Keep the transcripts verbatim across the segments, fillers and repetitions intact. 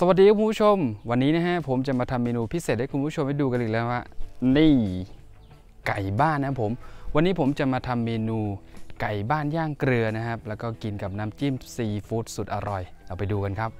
สวัสดีคุณผู้ชมวันนี้นะฮะผมจะมาทำเมนูพิเศษให้คุณผู้ชมได้ดูกันอีกแล้วว่านี่ไก่บ้านนะผมวันนี้ผมจะมาทำเมนูไก่บ้านย่างเกลือนะครับแล้วก็กินกับน้ำจิ้มซีฟู้ดสุดอร่อยเราไปดูกันครับ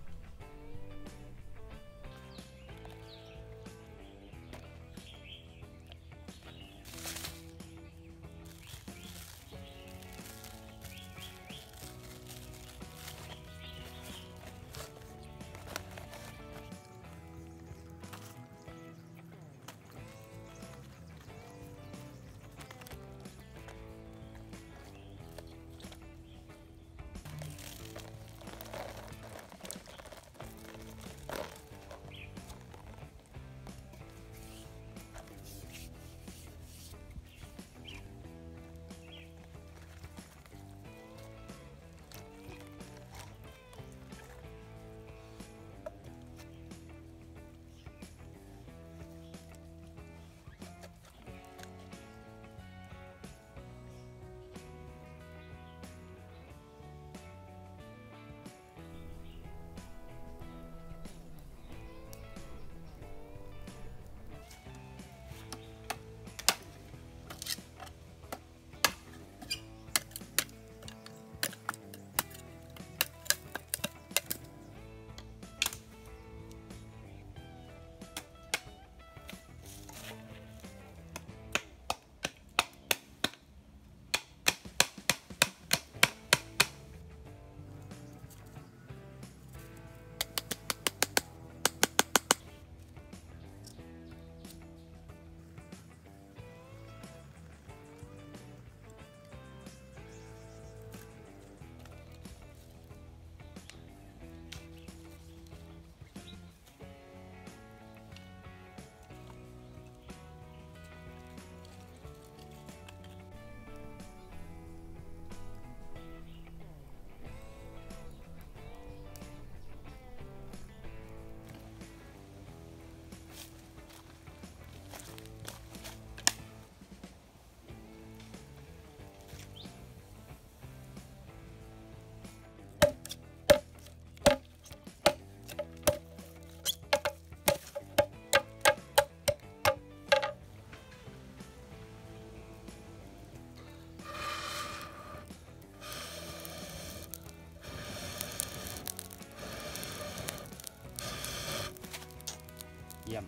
เยี่ยม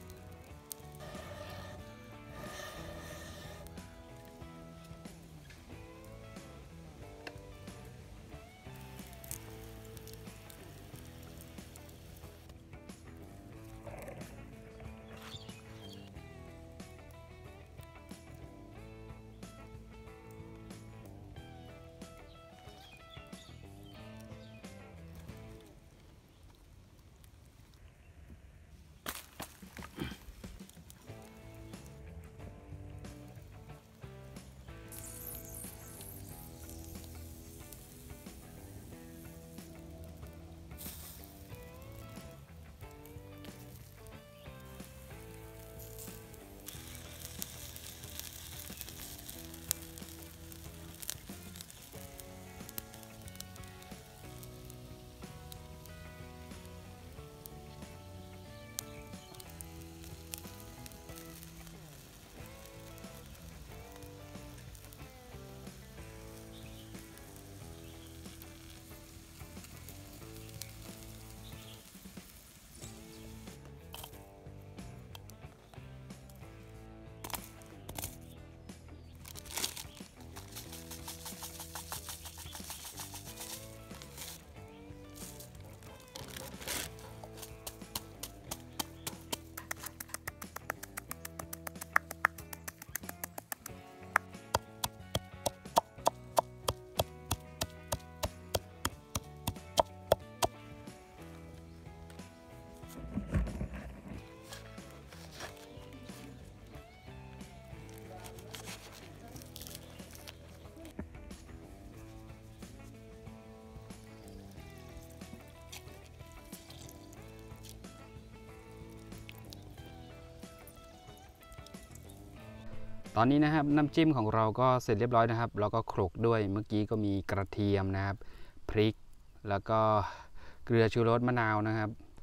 ตอนนี้นะครับน้ำจิ้มของเราก็เสร็จเรียบร้อยนะครับเราก็โขลกด้วยเมื่อกี้ก็มีกระเทียมนะครับพริกแล้วก็เกลือชูรสมะนาวนะครับ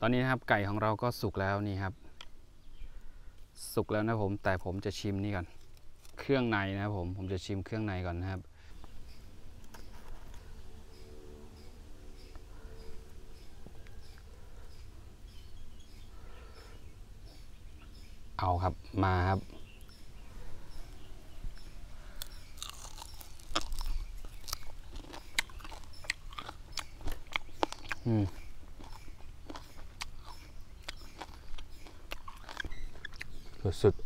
ตอนนี้นะครับไก่ของเราก็สุกแล้วนี่ครับสุกแล้วนะผมแต่ผมจะชิมนี่ก่อนเครื่องในนะครับผมผมจะชิมเครื่องในก่อนนะครับเอาครับมาครับอืมสุด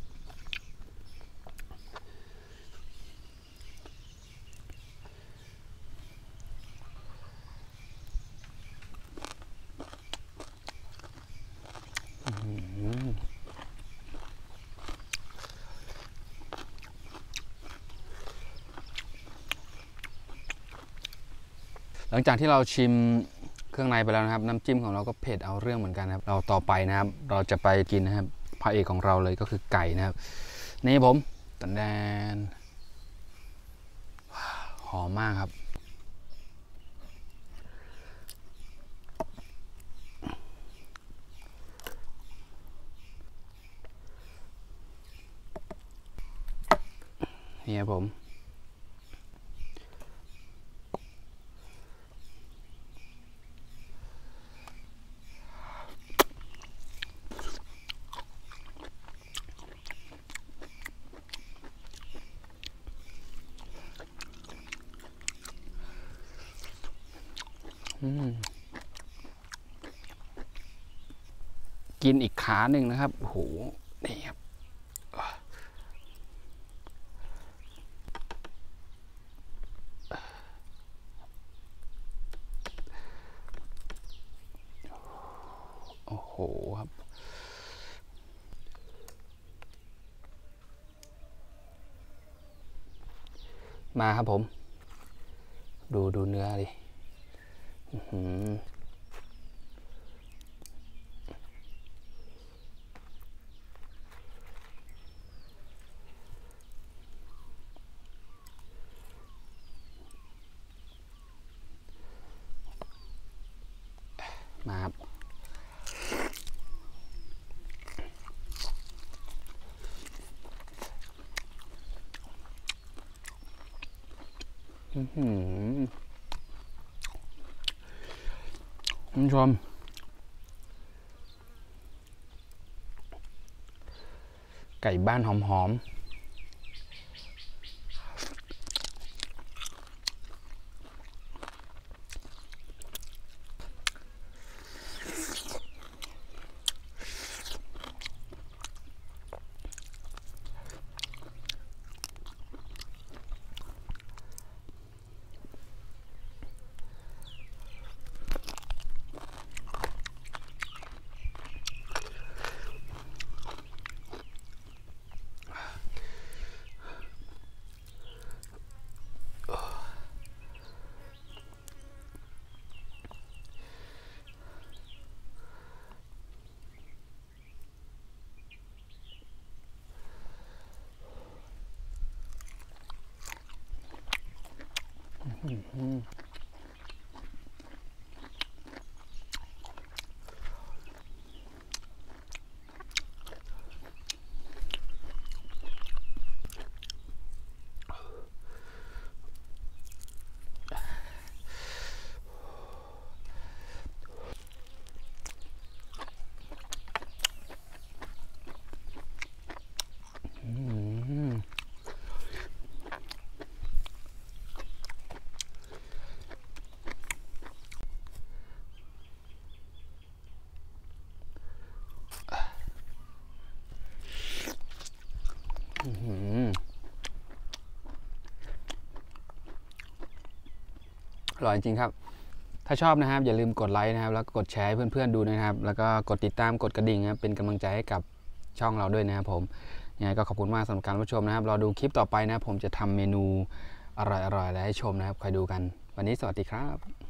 หลังจากที่เราชิมเครื่องในไปแล้วนะครับน้ำจิ้มของเราก็เผ็ดเอาเรื่องเหมือนกันครับเราต่อไปนะครับเราจะไปกินนะครับพระเอกของเราเลยก็คือไก่นะครับนี่ผมตันแดนหอมมากครับนี่ครับผมกินอีกขาหนึ่งนะครับโอ้โหนี่ครับโอ้โหครับมาครับผมดูดูเนื้อดิมาครับคุณผู้ชมไก่บ้านหอมๆอร่อยจริงครับถ้าชอบนะครับอย่าลืมกดไลค์นะครับแล้วกดแชร์ให้เพื่อนๆดูนะครับแล้วก็กดติดตามกดกระดิ่งนะครับเป็นกำลังใจให้กับช่องเราด้วยนะครับผมยังไงก็ขอบคุณมากสำหรับการรับชมนะครับรอดูคลิปต่อไปนะผมจะทำเมนูอร่อยๆอะไรให้ชมนะครับคอยดูกันวันนี้สวัสดีครับ